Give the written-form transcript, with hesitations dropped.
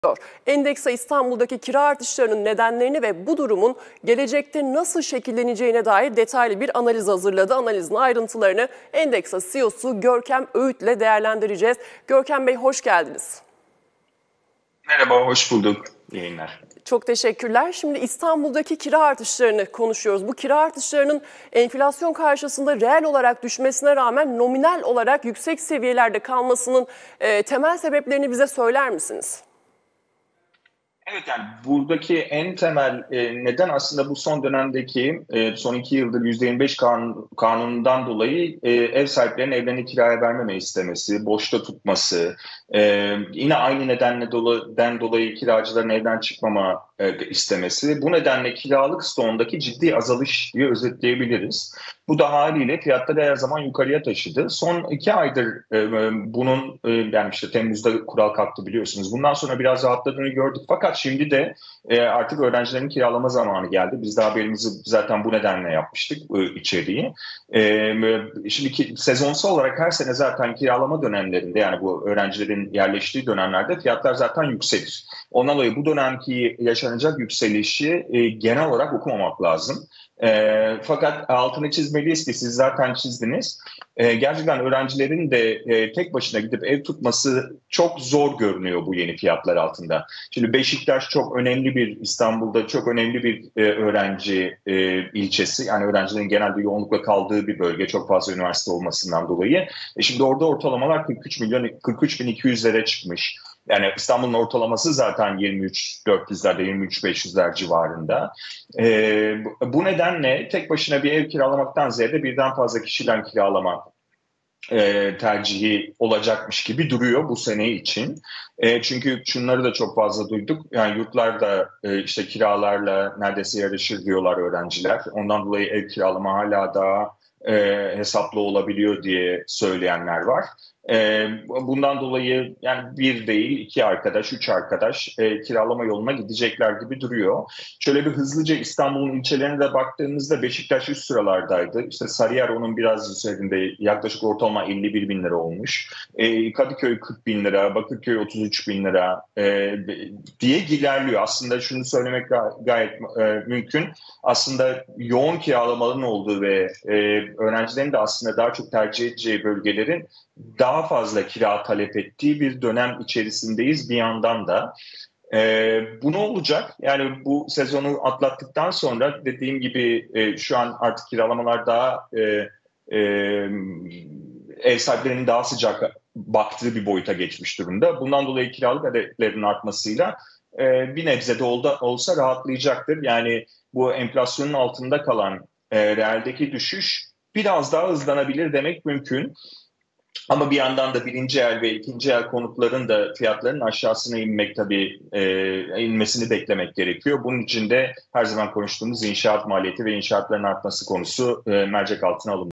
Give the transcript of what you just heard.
Endeksa İstanbul'daki kira artışlarının nedenlerini ve bu durumun gelecekte nasıl şekilleneceğine dair detaylı bir analiz hazırladı. Analizin ayrıntılarını Endeksa CEO'su Görkem Öğüt'le değerlendireceğiz. Görkem Bey, hoş geldiniz. Merhaba, hoş bulduk. İyi yayınlar. Çok teşekkürler. Şimdi İstanbul'daki kira artışlarını konuşuyoruz. Bu kira artışlarının enflasyon karşısında reel olarak düşmesine rağmen nominal olarak yüksek seviyelerde kalmasının temel sebeplerini bize söyler misiniz? Evet, yani buradaki en temel neden aslında bu son dönemdeki son 2 yıldır %25 kanunundan dolayı ev sahiplerinin evlerini kiraya vermeme istemesi, boşta tutması, yine aynı nedenden dolayı kiracıların evden çıkmama istemesi. Bu nedenle kiralık stoğundaki ciddi azalış diye özetleyebiliriz. Bu da haliyle fiyatları her zaman yukarıya taşıdı. Son 2 aydır bunun yani işte Temmuz'da kural kalktı biliyorsunuz. Bundan sonra biraz rahatladığını gördük. Fakat şimdi de artık öğrencilerin kiralama zamanı geldi. Biz de haberimizi zaten bu nedenle yapmıştık içeriği. Şimdi sezonsal olarak her sene zaten kiralama dönemlerinde, yani bu öğrencilerin yerleştiği dönemlerde fiyatlar zaten yükselir. Ondan dolayı bu dönemki yaşanacak yükselişi genel olarak okumamak lazım. Fakat altını çizmeliyiz ki siz zaten çizdiniz. Gerçekten öğrencilerin de tek başına gidip ev tutması çok zor görünüyor bu yeni fiyatlar altında. Şimdi Beşiktaş çok önemli bir, İstanbul'da çok önemli bir öğrenci ilçesi. Yani öğrencilerin genelde yoğunlukla kaldığı bir bölge, çok fazla üniversite olmasından dolayı. Şimdi orada ortalamalar 43.200'lere çıkmış. Yani İstanbul'un ortalaması zaten 23.400'lerde, 23.500'ler civarında. Bu nedenle tek başına bir ev kiralamaktan ziyade birden fazla kişiden kiralama tercihi olacakmış gibi duruyor bu sene için. Çünkü şunları da çok fazla duyduk. Yani yurtlar da işte kiralarla neredeyse yarışır diyorlar öğrenciler. Ondan dolayı ev kiralama hala daha hesaplı olabiliyor diye söyleyenler var. Bundan dolayı yani bir değil, 2 arkadaş, 3 arkadaş kiralama yoluna gidecekler gibi duruyor. Şöyle bir hızlıca İstanbul'un ilçelerine de baktığımızda Beşiktaş üst sıralardaydı. İşte Sarıyer onun biraz üzerinde, yaklaşık ortalama 51 bin lira olmuş. Kadıköy 40 bin lira, Bakırköy 33 bin lira diye ilerliyor. Aslında şunu söylemek gayet mümkün. Aslında yoğun kiralamaların olduğu ve öğrencilerin de aslında daha çok tercih edeceği bölgelerin daha fazla kira talep ettiği bir dönem içerisindeyiz bir yandan da. Bu ne olacak? Yani bu sezonu atlattıktan sonra dediğim gibi şu an artık kiralamalar daha ev sahiplerinin daha sıcak baktığı bir boyuta geçmiş durumda. Bundan dolayı kiralık adetlerinin artmasıyla bir nebze de olsa rahatlayacaktır. Yani bu enflasyonun altında kalan realdeki düşüş biraz daha hızlanabilir demek mümkün. Ama bir yandan da birinci el ve ikinci el konutların da fiyatlarının aşağısına inmesini beklemek gerekiyor. Bunun için de her zaman konuştuğumuz inşaat maliyeti ve inşaatların artması konusu mercek altına alınmalı.